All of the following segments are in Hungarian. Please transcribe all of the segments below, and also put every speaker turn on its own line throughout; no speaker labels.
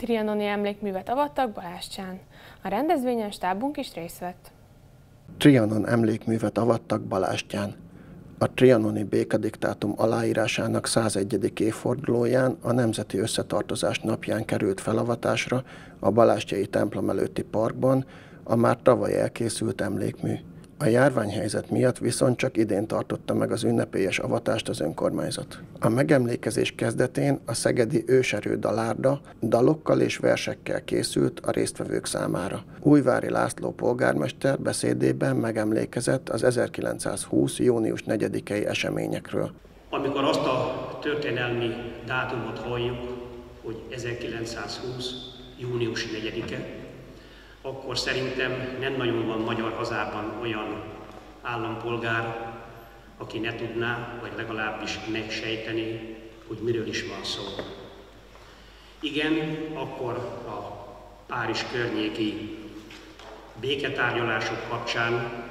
trianoni emlékművet avattak Balástyán. A rendezvényen stábunk is részt vett.
Trianon emlékművet avattak Balástyán. A trianoni békediktátum aláírásának 101. évfordulóján a Nemzeti Összetartozás napján került felavatásra a balástyai templom előtti parkban a már tavaly elkészült emlékmű. A járványhelyzet miatt viszont csak idén tartotta meg az ünnepélyes avatást az önkormányzat. A megemlékezés kezdetén a szegedi őserő dalárda dalokkal és versekkel készült a résztvevők számára. Újvári László polgármester beszédében megemlékezett az 1920. június 4-i eseményekről.
Amikor azt a történelmi dátumot halljuk, hogy 1920. június 4-e, akkor szerintem nem nagyon van magyar hazában olyan állampolgár, aki ne tudná, vagy legalábbis megsejteni, hogy miről is van szó. Igen, akkor a Párizs környéki béketárgyalások kapcsán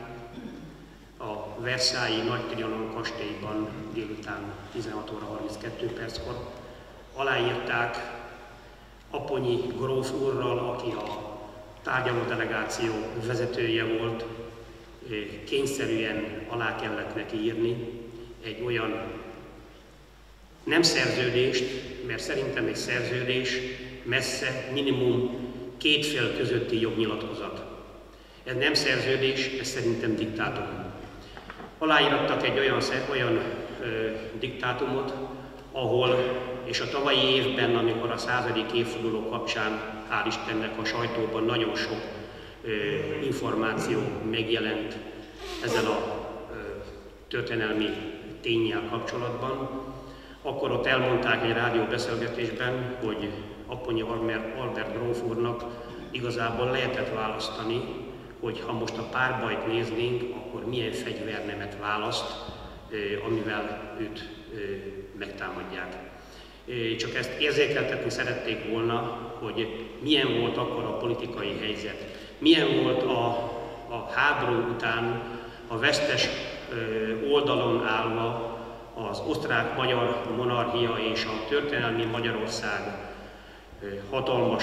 a Versailles Nagy Trianon kastélyban délután 16 óra 32 perckor aláírták Apponyi gróf úrral, aki a tárgyaló delegáció vezetője volt, kényszerűen alá kellett neki írni egy olyan nem szerződést, mert szerintem egy szerződés messze minimum két fél közötti jognyilatkozat. Ez nem szerződés, ez szerintem diktátum. Aláírattak egy olyan diktátumot, ahol, és a tavalyi évben, amikor a 100. évforduló kapcsán, hál' Istennek a sajtóban nagyon sok információ megjelent ezzel a történelmi ténnyel kapcsolatban, akkor ott elmondták egy rádióbeszélgetésben, hogy Apponyi Albert gróf úrnak igazából lehetett választani, hogy ha most a párbajt néznénk, akkor milyen fegyvernemet választ, amivel őt megtámadják. Csak ezt érzékeltetni szerették volna, hogy milyen volt akkor a politikai helyzet, milyen volt a háború után a vesztes oldalon állva az osztrák-magyar monarchia és a történelmi Magyarország hatalmas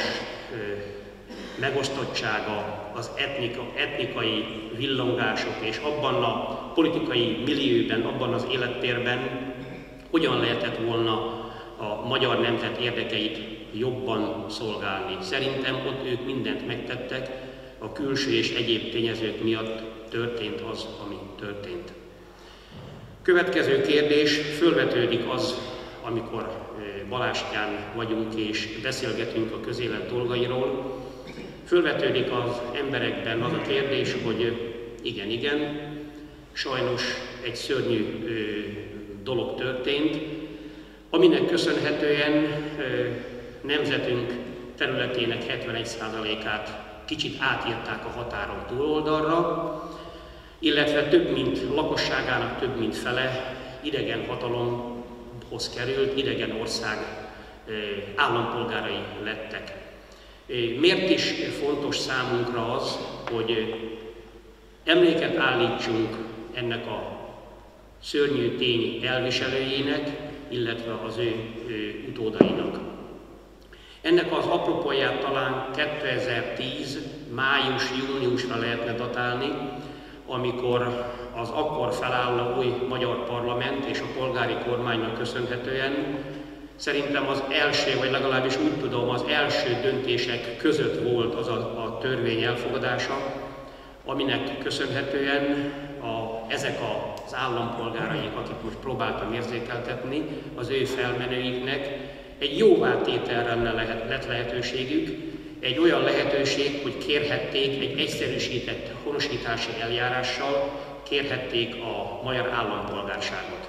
megosztottsága, az etnikai villongások, és abban a politikai millióben, abban az élettérben hogyan lehetett volna a magyar nemzet érdekeit jobban szolgálni. Szerintem ott ők mindent megtettek, a külső és egyéb tényezők miatt történt az, ami történt. Következő kérdés, fölvetődik az, amikor Balástyán vagyunk és beszélgetünk a közélet dolgairól, fölvetődik az emberekben az a kérdés, hogy igen, sajnos egy szörnyű dolog történt, aminek köszönhetően nemzetünk területének 71%-át kicsit átírták a határon túloldalra, illetve lakosságának több mint fele idegen hatalomhoz került, idegen ország állampolgárai lettek. Miért is fontos számunkra az, hogy emléket állítsunk ennek a szörnyű tény elviselőjének, illetve az ő utódainak. Ennek az apropóját talán 2010. május-júniusra lehetne datálni, amikor az akkor felálló új magyar parlament és a polgári kormánynak köszönhetően szerintem az első, vagy legalábbis úgy tudom, az első döntések között volt az a törvény elfogadása, aminek köszönhetően ezek az állampolgáraik, akik most próbáltam érzékeltetni, az ő felmenőiknek egy jóvátételre lett lehetőségük, egy olyan lehetőség, hogy kérhették egy egyszerűsített honosítási eljárással, kérhették a magyar állampolgárságot.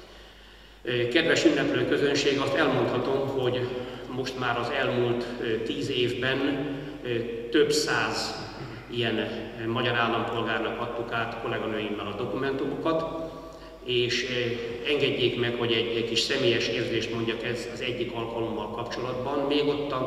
Kedves ünneplő közönség, azt elmondhatom, hogy most már az elmúlt 10 évben több száz ilyen magyar állampolgárnak adtuk át kolléganőimmel a dokumentumokat, és engedjék meg, hogy egy kis személyes érzést mondjak ez az egyik alkalommal kapcsolatban. Még ottan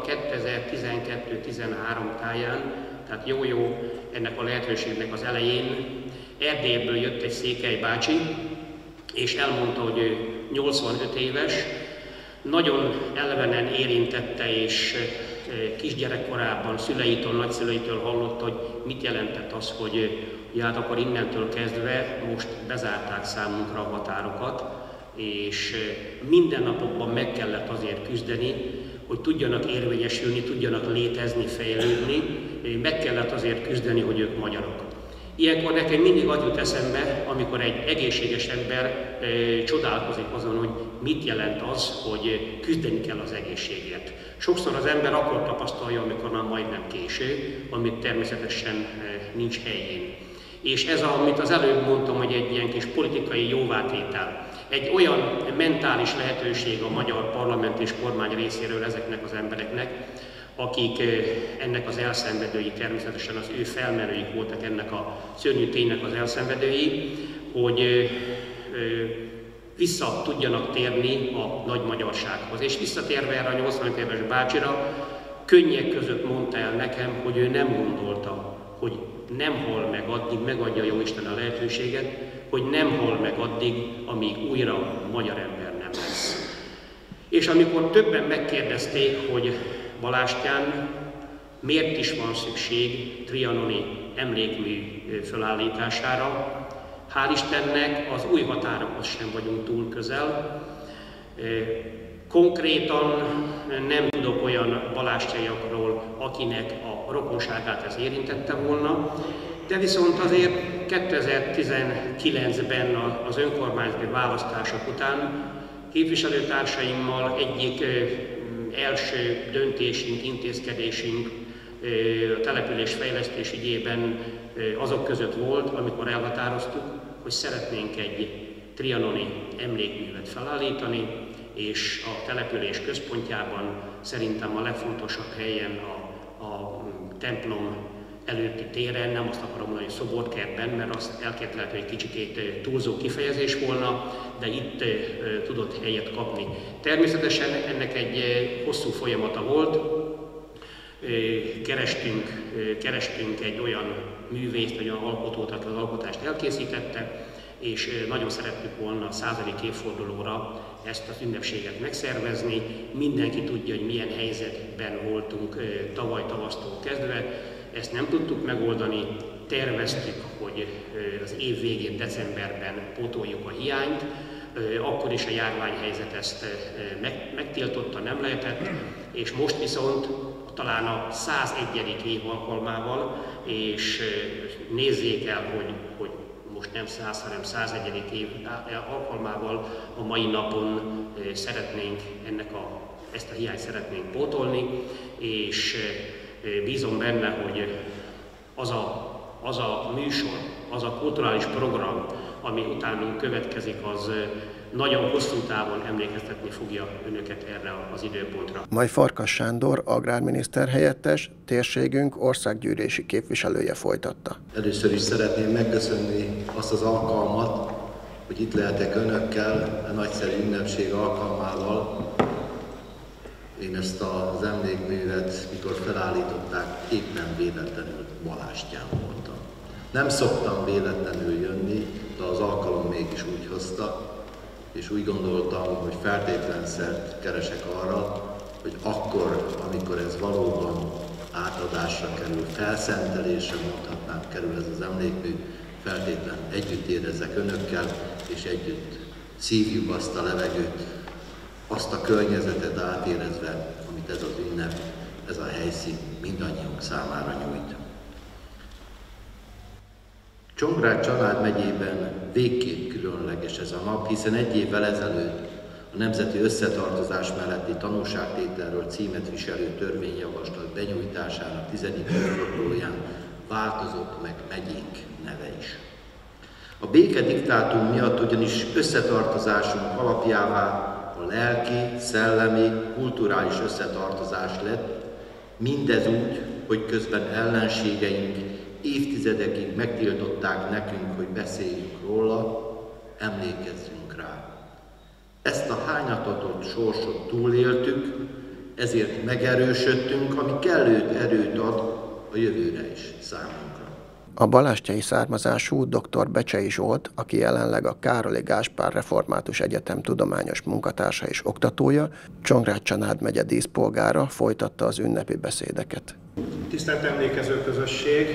2012-13 táján, tehát jó ennek a lehetőségnek az elején, Erdélyből jött egy székely bácsi, és elmondta, hogy ő 85 éves, nagyon elvenen érintette és kisgyerekkorában szüleitől, nagyszüleitől hallotta, hogy mit jelentett az, hogy hát akkor innentől kezdve most bezárták számunkra a határokat, és mindennapokban meg kellett azért küzdeni, hogy tudjanak érvényesülni, tudjanak létezni, fejlődni, meg kellett azért küzdeni, hogy ők magyarok. Ilyenkor nekem mindig az jut eszembe, amikor egy egészséges ember csodálkozik azon, hogy mit jelent az, hogy küzdeni kell az egészségért. Sokszor az ember akkor tapasztalja, amikor már majdnem késő, amit természetesen nincs helyén. És ez, amit az előbb mondtam, hogy egy ilyen kis politikai jóvátétel, egy olyan mentális lehetőség a magyar parlament és kormány részéről ezeknek az embereknek, akik ennek az elszenvedői, természetesen az ő felmenőik voltak ennek a szörnyű ténynek az elszenvedői, hogy vissza tudjanak térni a nagy magyarsághoz. És visszatérve erre a 85 éves bácsira, könnyek között mondta el nekem, hogy ő nem gondolta, hogy nem hal meg addig, megadja Jóisten a lehetőséget, hogy nem hal meg addig, amíg újra magyar ember nem lesz. És amikor többen megkérdezték, hogy Balástyán miért is van szükség trianoni emlékmű felállítására, hál' Istennek az új határokhoz sem vagyunk túl közel. Konkrétan nem tudok olyan balástyaiakról, akinek a rokonságát ez érintette volna, de viszont azért 2019-ben az önkormányzati választások után képviselőtársaimmal egyik első döntésünk, intézkedésünk a településfejlesztés ügyében azok között volt, amikor elhatároztuk, hogy szeretnénk egy trianoni emlékművet felállítani, és a település központjában szerintem a legfontosabb helyen a templom előtti téren, nem azt akarom mondani, hogy szoborkertben, mert azt elképzelhető, hogy kicsikét túlzó kifejezés volna, de itt tudott helyet kapni. Természetesen ennek egy hosszú folyamata volt, kerestünk egy olyan művészt, egy olyan alkotót, aki az alkotást elkészítette, és nagyon szerettük volna a 100. évfordulóra ezt az ünnepséget megszervezni. Mindenki tudja, hogy milyen helyzetben voltunk tavaly tavasztól kezdve. Ezt nem tudtuk megoldani, terveztük, hogy az év végén, decemberben pótoljuk a hiányt, akkor is a járványhelyzet ezt megtiltotta, nem lehetett, és most viszont talán a 101. év alkalmával, és nézzék el, hogy most nem 100, hanem 101. év alkalmával a mai napon szeretnénk ezt a hiányt szeretnénk pótolni, és bízom benne, hogy az a műsor, az a kulturális program, ami utánunk következik, az nagyon hosszú távon emlékeztetni fogja önöket erre az időpontra.
Majd Farkas Sándor, agrárminiszter helyettes, térségünk országgyűlési képviselője folytatta.
Először is szeretném megköszönni azt az alkalmat, hogy itt lehetek önökkel a nagyszerű ünnepség alkalmával. Én ezt az emlékművet, mikor felállították, éppen véletlenül Balástyán voltam. Nem szoktam véletlenül jönni, de az alkalom mégis úgy hozta, és úgy gondoltam, hogy feltétlenszert keresek arra, hogy akkor, amikor ez valóban átadásra kerül, felszentelésre mondhatnám, kerül ez az emlékmű, feltétlen együtt érezzek önökkel, és együtt szívjuk azt a levegőt, azt a környezetet átérezve, amit ez az ünnep, ez a helyszín mindannyiunk számára nyújt. Csongrád Csanád megyében végképp különleges ez a nap, hiszen egy évvel ezelőtt a nemzeti összetartozás melletti tanúságtételről címet viselő törvényjavaslat benyújtásának 10. évfordulóján változott meg megyénk neve is. A békediktátum miatt ugyanis összetartozásunk alapjává a lelki, szellemi, kulturális összetartozás lett, mindez úgy, hogy közben ellenségeink évtizedekig megtiltották nekünk, hogy beszéljünk róla, emlékezzünk rá. Ezt a hányatatott sorsot túléltük, ezért megerősödtünk, ami kellő erőt ad a jövőre is számunkra.
A balástyai származású dr. Becsei Zsolt, aki jelenleg a Károly Gáspár Református Egyetem tudományos munkatársa és oktatója, Csongrád-Csanád megye díszpolgára folytatta az ünnepi beszédeket.
Tisztelt emlékező közösség!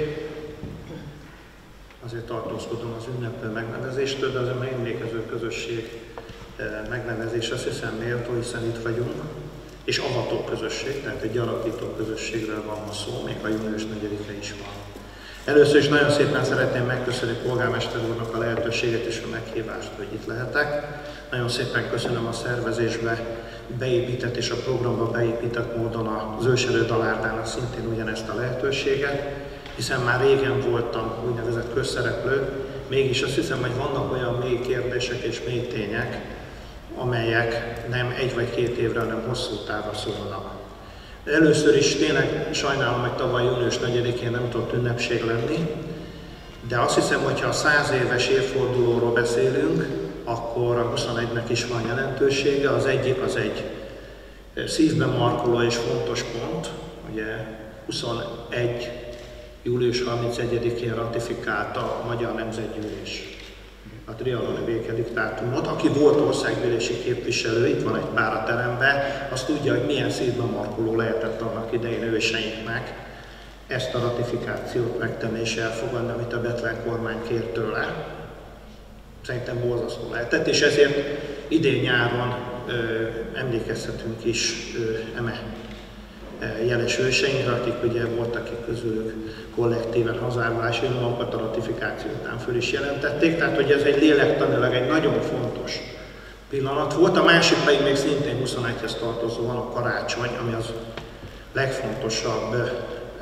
Azért tartózkodom az ünneplő megnevezéstől, de az emlékező közösség megnevezés azt hiszem méltó, hiszen itt vagyunk, és avató közösség, tehát egy alapító közösségről van ma szó, még a június 4-e is van. Először is nagyon szépen szeretném megköszönni polgármester úrnak a lehetőséget és a meghívást, hogy itt lehetek. Nagyon szépen köszönöm a szervezésbe beépített és a programba beépített módon az őserő Dalárdának szintén ugyanezt a lehetőséget, hiszen már régen voltam úgynevezett közszereplő, mégis azt hiszem, hogy vannak olyan mély kérdések és mély tények, amelyek nem 1 vagy 2 évre, hanem hosszú távra szólnak. Először is tényleg sajnálom, hogy tavaly június 4-én nem tudott ünnepség lenni, de azt hiszem, hogy ha a 100 éves évfordulóról beszélünk, akkor a 21-nek is van jelentősége. Az egyik az egy szívben markoló és fontos pont, ugye 21. július 31-én ratifikálta a Magyar Nemzetgyűlés a trianoni békediktátumot. Aki volt országgyűlési képviselő, itt van egy pár a teremben, azt tudja, hogy milyen szívben markoló lehetett annak idején őseinknek ezt a ratifikációt megtenni és elfogadni, amit a Bethlen kormány kért tőle. Szerintem borzasztó lehetett, és ezért idén nyáron emlékezhetünk is eme jeles őseinkre, akik ugye voltak, akik közülük kollektíven hazárulási magukat a ratifikáció után föl is jelentették, tehát hogy ez egy lélektanilag egy nagyon fontos pillanat volt. A másik pedig még szintén 21-hez tartozóan a karácsony, ami az legfontosabb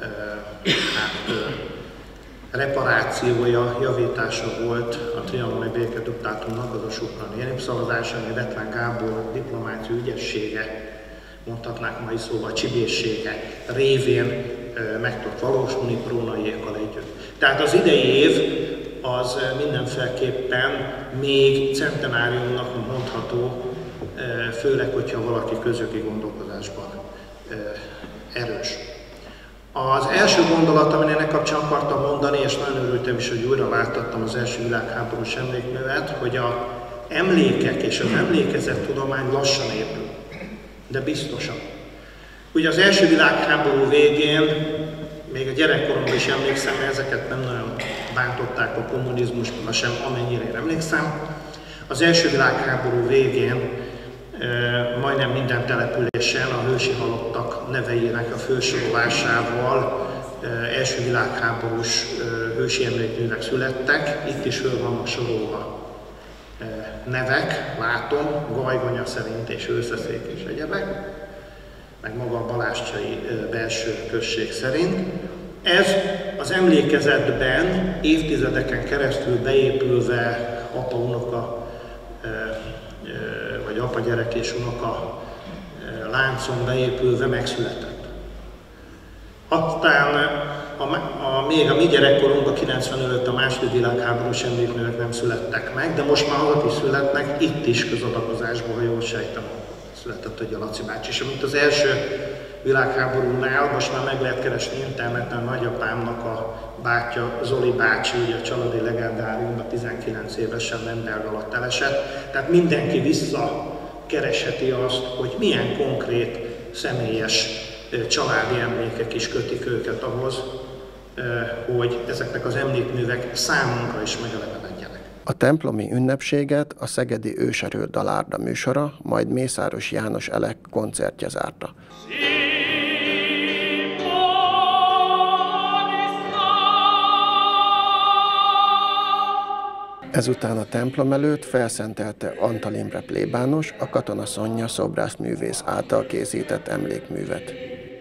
reparációja, javítása volt a trianoni békediktátumnak, az a soproni népszavazás, ami Bethlen Gábor diplomáciai ügyessége, mondhatnánk mai szóval csibészsége révén meg tudott valósulni Prónaiékkal együtt. Tehát az idei év az mindenféleképpen még centenáriumnak mondható, főleg, hogyha valaki közjogi gondolkodásban erős. Az első gondolat, amit ennek kapcsán akartam mondani, és nagyon örültem is, hogy újra láttattam az első világháborús emlékművet, hogy az emlékek és az emlékezett tudomány lassan épül, de biztosan. Ugye az első világháború végén, még a gyerekkoromban is emlékszem, mert ezeket nem nagyon bántották a kommunizmusban sem, amennyire én emlékszem. Az első világháború végén majdnem minden településen a hősi halottak neveinek a felsorolásával első világháborús hősi emlékművek születtek. Itt is föl vannak sorolva nevek, látom, Gajgonya szerint és Őszeszék és egyebek, meg maga a balástyai belső község szerint. Ez az emlékezetben évtizedeken keresztül beépülve apa-unoka, vagy apa-gyerek és unoka láncon beépülve megszületett. Aztán még a mi gyerekkorunk, a 90 előtt a második világháborús emlékművek nem születtek meg, de most már azok is születnek, itt is közadakozásban, ha jól sejtem, született ugye a Laci bácsi. És amit az első világháborúnál most már meg lehet keresni interneten, nagyapámnak a bátyja, Zoli bácsi, ugye a családi legendáriumban 19 évesen Lemberg alatt elesett. Tehát mindenki visszakeresheti azt, hogy milyen konkrét, személyes családi emlékek is kötik őket ahhoz, hogy ezeknek az emlékművek számunkra is megelevenedjenek.
A templomi ünnepséget a szegedi Őserő Dalárda műsora, majd Mészáros János Elek koncertje zárta. Ezután a templom előtt felszentelte Antal Imre plébános a Katona Szonya szobrászművész által készített emlékművet.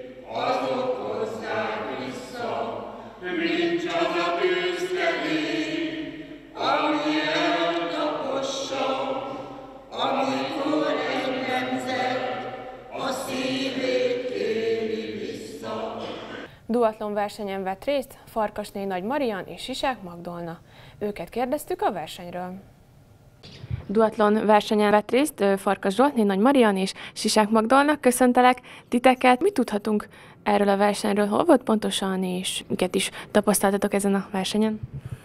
Duatlon versenyen vett részt Farkasné Nagy Marian és Sisák Magdolna. Őket kérdeztük a versenyről. duatlon versenyen vett részt Farkas Zsoltné, Nagy Marian és Sisák Magdolnak. Köszöntelek titeket. Mit tudhatunk erről a versenyről? Hol volt pontosan, és miket is tapasztaltatok ezen a versenyen?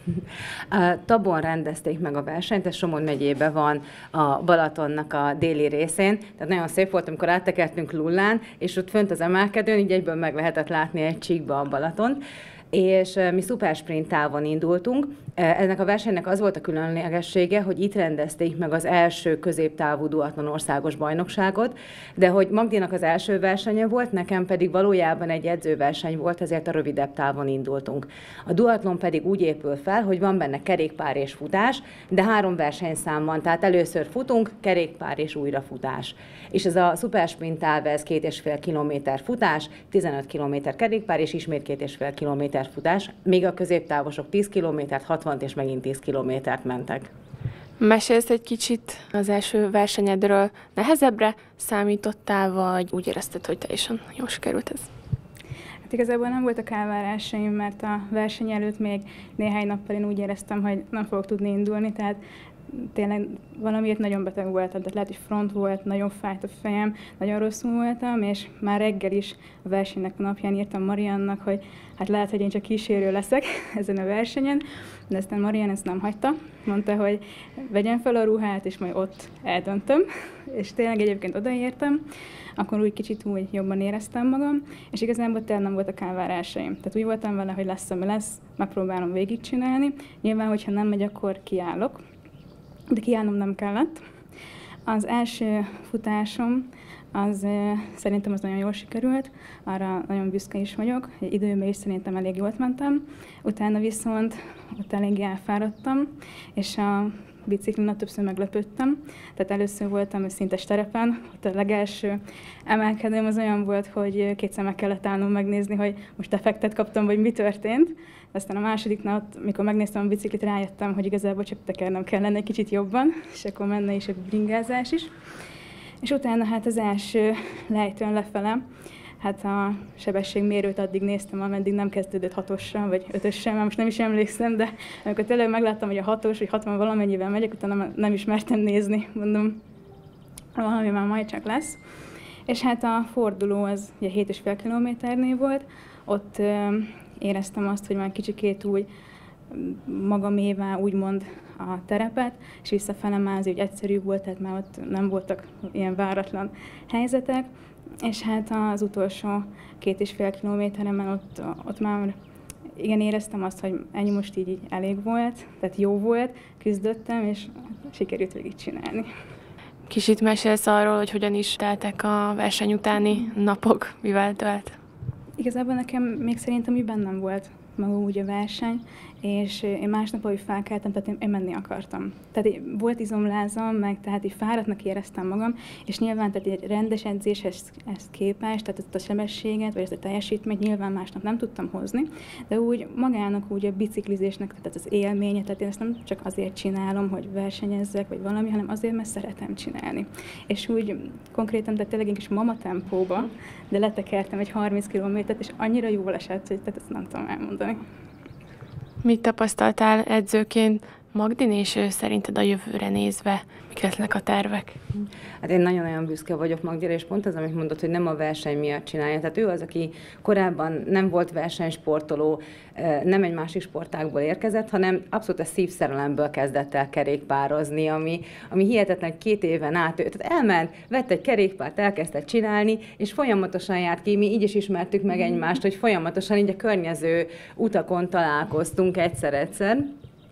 Tabon rendezték meg a versenyt, ez Somogy megyében van a Balatonnak a déli részén, tehát nagyon szép volt, amikor áttekertünk Lullán, és ott fönt az emelkedőn így egyből meg lehetett látni egy csíkba a Balatont, és mi szupersprint távon indultunk. Ennek a versenynek az volt a különlegessége, hogy itt rendezték meg az első középtávú duatlon országos bajnokságot, de hogy Magdinak az első versenye volt, nekem pedig valójában egy edzőverseny volt, ezért a rövidebb távon indultunk. A duatlon pedig úgy épül fel, hogy van benne kerékpár és futás, de 3 versenyszám van, tehát először futunk, kerékpár és újra futás. És ez a szupersprint táv, ez 2,5 kilométer futás, 15 kilométer kerékpár és ismét 2,5 kilométer futás, még a középtávosok 10 kilométert, 60 és megint 10 kilométert mentek.
Mesélsz egy kicsit az első versenyedről, nehezebbre számítottál, vagy úgy érezted, hogy teljesen jól sikerült ez?
Hát igazából nem voltak elvárásaim, mert a verseny előtt még néhány nappal én úgy éreztem, hogy nem fogok tudni indulni, tehát tényleg valamiért nagyon beteg voltam, tehát lehet, hogy front volt, nagyon fájt a fejem, nagyon rosszul voltam, és már reggel is a versenynek a napján írtam Mariannak, hogy hát lehet, hogy én csak kísérő leszek ezen a versenyen, de aztán Marian ezt nem hagyta, mondta, hogy vegyem fel a ruhát, és majd ott eldöntöm, és tényleg egyébként odaértem, akkor úgy kicsit úgy jobban éreztem magam, és igazából tényleg nem voltak elvárásaim. Tehát úgy voltam vele, hogy lesz, ami lesz, megpróbálom végigcsinálni. Nyilván, hogyha nem megy, akkor kiállok, de kiállnom nem kellett. Az első futásom, szerintem az nagyon jól sikerült, arra nagyon büszke is vagyok, időben is szerintem elég jól mentem, utána viszont ott eléggé elfáradtam, és a biciklin többször meglepődtem. Tehát először voltam szintes terepen, ott a legelső emelkedőm az olyan volt, hogy kétszer meg kellett állnom megnézni, hogy most effektet kaptam, vagy mi történt. Aztán a második nap, mikor megnéztem a biciklit, rájöttem, hogy igazából csak tekernem kellene egy kicsit jobban, és akkor menne is a bringázás is. És utána hát az első lejtőn lefele, hát a sebességmérőt addig néztem, ameddig nem kezdődött 6-ossal, vagy 5-össel, mert most nem is emlékszem, de amikor tényleg megláttam, hogy a 6-os, vagy 60 valamennyivel megyek, utána nem is mertem nézni, mondom, valami már majd csak lesz. És hát a forduló az ugye 7,5 kilométernél volt, ott éreztem azt, hogy már kicsikét úgy magamévá úgymond a terepet, és visszafele már az úgy egyszerű volt, tehát már ott nem voltak ilyen váratlan helyzetek, és hát az utolsó 2,5 kilométeren ott már igen éreztem azt, hogy ennyi most így elég volt, tehát jó volt, küzdöttem, és sikerült végigcsinálni.
Kicsit mesélsz arról, hogy hogyan is teltek a verseny utáni napok, mivel tölt?
Igazából nekem még szerintem így bennem volt maga úgy a verseny, és én másnap, ahogy felkeltem, tehát én menni akartam. Tehát volt izomlázam, meg tehát így fáradtnak éreztem magam, és nyilván tehát egy rendes edzéshez képest, tehát ezt a sebességet, vagy ezt a teljesítményt nyilván másnap nem tudtam hozni, de úgy magának úgy a biciklizésnek, tehát az élménye, tehát én ezt nem csak azért csinálom, hogy versenyezzek, vagy valami, hanem azért, mert szeretem csinálni. És úgy konkrétan, tehát tényleg egy kis mama tempóba, de letekertem egy 30 kilométert, és annyira jól esett, hogy tehát ezt nem tudom elmondani.
Mit tapasztaltál edzőként Magdin, és szerinted a jövőre nézve mik lesznek a tervek?
Hát én nagyon-nagyon büszke vagyok Magdira, és pont az, amit mondott, hogy nem a verseny miatt csinálja. Tehát ő az, aki korábban nem volt versenysportoló, nem egy másik sportágból érkezett, hanem abszolút a szívszerelemből kezdett el kerékpározni, ami hihetetlen, 2 éven át. Tehát elment, vett egy kerékpárt, elkezdett csinálni, és folyamatosan járt ki. Mi így is ismertük meg egymást, hogy folyamatosan így a környező utakon találkoztunk egyszer-egyszer.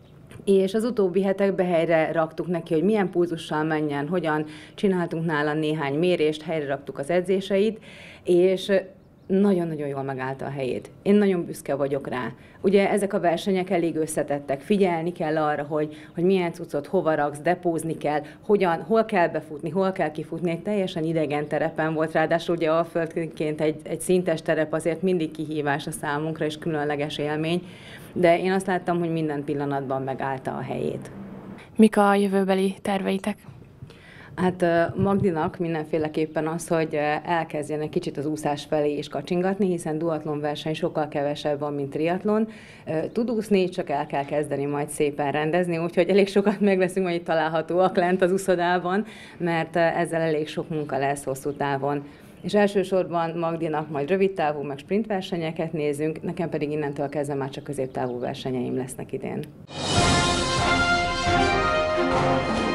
És az utóbbi hetekben helyre raktuk neki, hogy milyen pulzussal menjen, hogyan csináltunk nála néhány mérést, helyre raktuk az edzéseit, és nagyon-nagyon jól megállta a helyét. Én nagyon büszke vagyok rá. Ugye ezek a versenyek elég összetettek. Figyelni kell arra, hogy milyen cuccot hova raksz, depózni kell, hol kell befutni, hol kell kifutni. Egy teljesen idegen terepen volt, ráadásul ugye Alföldként egy szintes terep azért mindig kihívás a számunkra, és különleges élmény. De én azt láttam, hogy minden pillanatban megállta a helyét.
Mik a jövőbeli terveitek?
Hát Magdinak mindenféleképpen az, hogy elkezdjen egy kicsit az úszás felé is kacsingatni, hiszen duatlon verseny sokkal kevesebb van, mint triatlon. Tud úszni, csak el kell kezdeni majd szépen rendezni, úgyhogy elég sokat megveszünk, hogy itt találhatóak lent az úszodában, mert ezzel elég sok munka lesz hosszú távon. És elsősorban Magdinak majd rövid távú, meg sprint versenyeket nézünk, nekem pedig innentől kezdve már csak középtávú versenyeim lesznek idén.